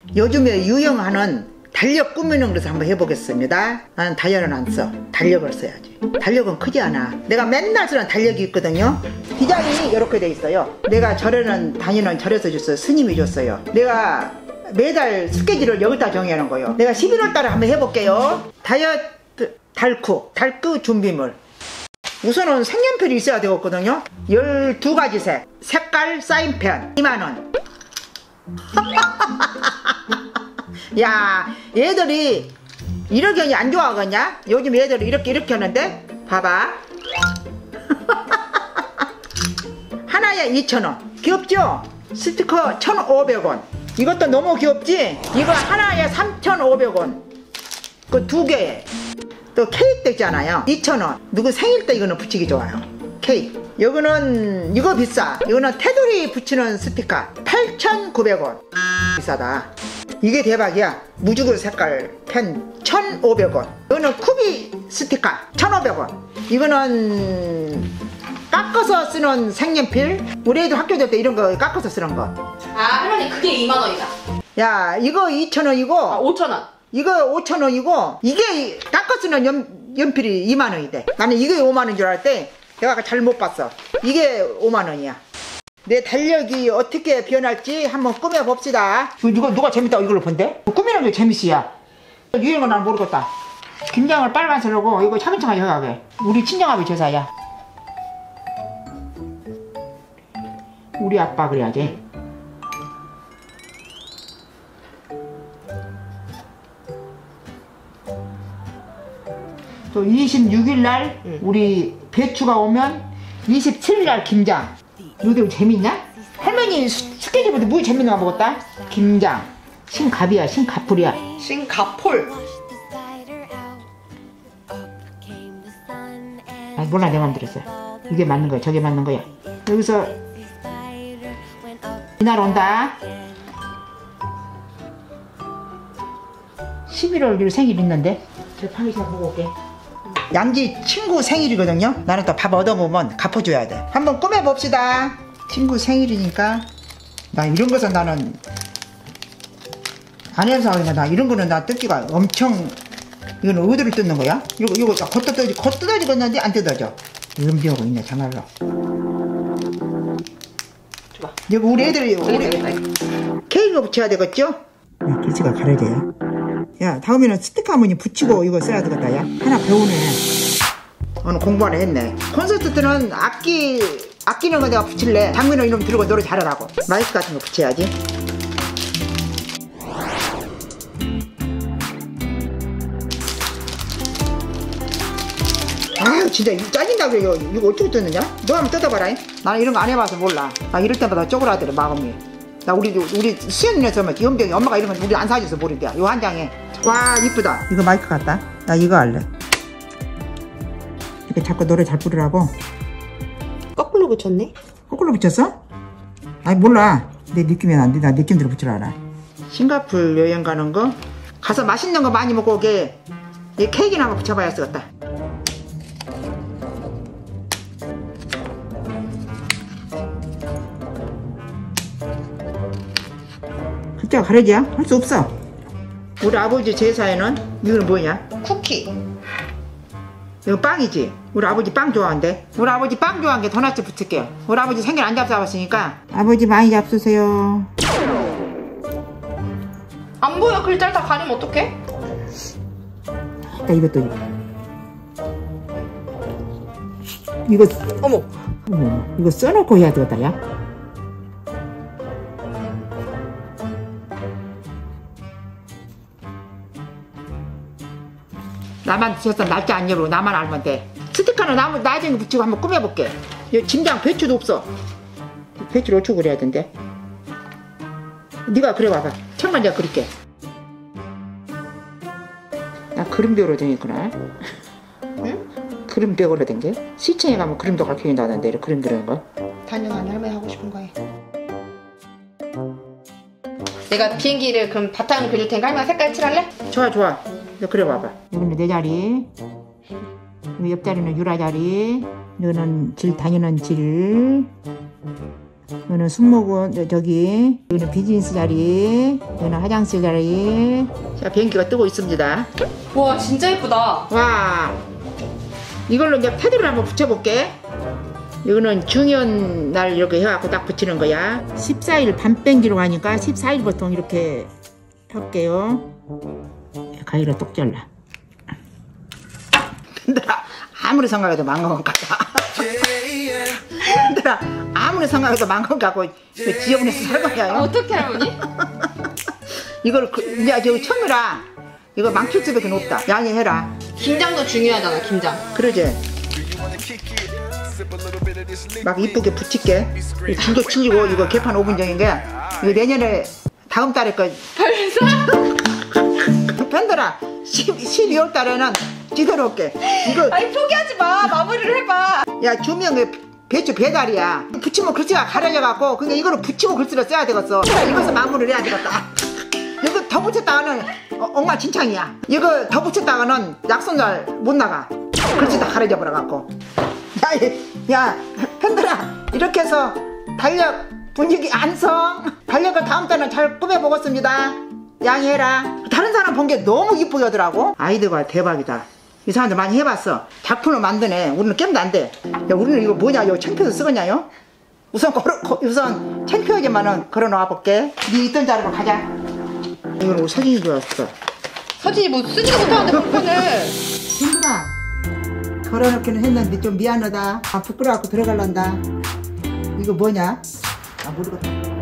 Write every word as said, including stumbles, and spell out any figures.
요즘에 유행하는 달력 꾸미는 것을 한번 해보겠습니다. 나는 달력은 안 써. 달력을 써야지. 달력은 크지 않아. 내가 맨날 쓰는 달력이 있거든요. 디자인이 이렇게 돼 있어요. 내가 절에는 다니는 절에서 줬어요. 스님이 줬어요. 내가 매달 스케줄을 여기다 정해놓은 거예요. 내가 십일월 달에 한번 해볼게요. 다이어트 달쿠 달쿠 준비물. 우선은 색연필이 있어야 되거든요. 열두 가지 색. 색깔 사인펜 이만 원. 야, 얘들이 이렇게 안 좋아하겠냐? 요즘 얘들이 이렇게 이렇게 하는데 봐봐. 하나에 이천 원. 귀엽죠? 스티커 천오백 원. 이것도 너무 귀엽지? 이거 하나에 삼천오백 원. 그 두 개에 또 케이크 있잖아요. 이천 원. 누구 생일 때 이거는 붙이기 좋아요. 케이크. 이거는 이거 비싸. 이거는 테두리 붙이는 스티커 팔천구백 원. 비싸다. 이게 대박이야. 무주글 색깔 펜 천오백 원. 이거는 쿠비 스티커 천오백 원. 이거는 깎아서 쓰는 색연필. 우리 애들 학교 될 때 이런 거 깎아서 쓰는 거. 아, 할머니 그게 이만 원이다. 야, 이거 이천 원이고 아, 오천 원. 이거 오천 원이고 이게 깎아 쓰는 연, 연필이 이만 원이 돼. 나는 이게 오만 원인 줄 알 때 내가 잘못 봤어. 이게 오만 원이야. 내 달력이 어떻게 변할지 한번 꾸며봅시다. 누가, 누가 재밌다고 이걸로 본대? 꾸미는 게 재밌어야. 유행은 난 모르겠다. 김장을 빨간색으로 이거 차근차근 해가게. 우리 친정아버지 제사야. 우리 아빠 그래야지. 또 이십육 일 날 응. 우리 배추가 오면 이십칠 일 날 김장. 너희들 재밌냐? 할머니 스케줄부터 뭐 재밌는 거 먹었다? 김장. 신갑이야, 신가풀이야. 신가폴. 아, 몰라, 내 맘 들었어. 이게 맞는 거야, 저게 맞는 거야. 여기서 이날 온다. 십일월 일 생일 있는데 저 판기시장 보고 올게. 양지 친구 생일이거든요. 나는 또 밥 얻어보면 갚아줘야 돼. 한번 꾸며봅시다. 친구 생일이니까 나 이런 것은 나는 안 해서 나 이런 거는 나 뜯기가 엄청. 이거는 어디를 뜯는 거야? 이거 이거 겉 뜯어지 겉 뜯어지겠는데 안 뜯어져. 음비하고 있네 정말로. 좋아. 이거 우리 애들이 우리 케이크 붙여야 되겠죠? 야, 글씨가 가려져요. 야, 다음에는 스티커 한번 붙이고 이거 써야 되겠다. 야, 하나 배우네. 오늘 공부 하나 했네. 콘서트 때는 악기 아끼는 거 내가 붙일래. 장민호 이놈 들고 노래 잘하라고. 마이크 같은 거 붙여야지. 아유, 진짜 짜증나게 이거, 이거 어떻게 뜯느냐? 너 한번 뜯어봐라. 나는 이런 거 안 해봐서 몰라. 나 이럴 때마다 쪼그라들어 마음이. 나 우리 우리 수연이네서 기염병이 엄마가 이런 건 우리 안 사줘서 모른대. 요 한 장에. 와, 이쁘다. 이거 마이크 같다. 나 이거 할래. 이렇게 자꾸 노래 잘 부르라고. 거꾸로 붙였네? 거꾸로 붙였어? 아니 몰라. 내 느낌이 안 돼. 나 느낌대로 붙이라 알아. 싱가포르 여행 가는 거. 가서 맛있는 거 많이 먹고 오게. 이 케이크나 한번 붙여봐야 쓰겠다. 글자가 가려지야? 할 수 없어. 우리 아버지 제사에는 이거는 뭐냐? 쿠키. 이거 빵이지? 우리 아버지 빵 좋아한대. 우리 아버지 빵 좋아한 게 도넛 붙일게요. 우리 아버지 생일 안 잡숴봤으니까 아버지 많이 잡수세요. 안 보여. 글자를 다 가리면 어떡해? 나 이것도 이거 어머. 어머 이거 써놓고 해야 되겠다. 야, 나만 드셨어. 날짜 안 열고 나만 알면 돼. 스티커는 나, 나중에 붙이고 한번 꾸며볼게. 여기 짐장 배추도 없어. 배추를 어쩌고 그래야 된대. 네가 그래 봐봐. 천만 내가 그릴게. 나 그림 배우러 다니구나. 응? 그림 배우러 된 게? 시청에 가면 그림도 가르쳐준다던데. 이렇게 그림 그리는 거. 다녀가는 할머니 하고 싶은 거 해. 내가 비행기를 그럼 바탕을 그릴 테니까 할머니 색깔 칠할래? 좋아 좋아. 너 그래 봐봐. 여기는 내 자리. 여기 옆자리는 유라 자리. 너는 질 다니는 질. 이거는 숙모군 저기 여기는 비즈니스 자리, 여기는 화장실 자리. 자, 비행기가 뜨고 있습니다. 와 진짜 예쁘다. 와, 이걸로 이제 패드를 한번 붙여볼게. 이거는 중요한 날 이렇게 해갖고 딱 붙이는 거야. 십사 일 반 뺑기로 하니까 십사 일 보통 이렇게 할게요. 가위로 똑 잘라. 근데라 아무리 생각해도 망한 것 같다. 근데라 아무리 생각해도 망한 것 같고 지저분해서 살 거야. 아, 어떻게 할머니? 이걸 그, 이제 저기 처음이라 이거 망칠 수밖에 없다. 양해해라. 김장도 중요하잖아 김장. 그러지. 막 이쁘게 붙일게. 줄도 치고 이거 개판 오 분 전인 게 이거 내년에 다음 달에 거 벌써? 팬더라 십이월 달에는 지대로 올게. 이거 아니 포기하지 마. 마무리를 해봐. 야 주명의 배추 배달이야. 붙이면 글씨가 가려져 갖고 근데 이거를 붙이고 글씨를 써야 되겠어. 이것을 마무리를 해야 되겠다. 이거 더 붙였다가는 어, 엉망진창이야. 이거 더 붙였다가는 약속날 못 나가. 글씨 다 가려져 버려 갖고. 야, 이- 야 팬들아 이렇게 해서 달력 분위기 안성 달력을 다음 달은 잘 꾸며보겠습니다. 양해해라. 다른 사람 본 게 너무 이쁘게 하더라고. 아이디어가 대박이다. 이 사람들 많이 해봤어. 작품을 만드네. 우리는 겜도 안 돼. 야 우리는 이거 뭐냐 이거 창표도 쓰겠냐요? 우선 걸어, 거, 우선 창표에게만은 걸어놓아 볼게. 네 있던 자리로 가자. 이건 우리 사진이 좋았어. 서진이 뭐 쓰지도 못하는데 폭탄을. 친구가 걸어놓기는 했는데 좀 미안하다. 아 부끄러워갖고 들어갈란다. 이거 뭐냐? 아 모르겠다.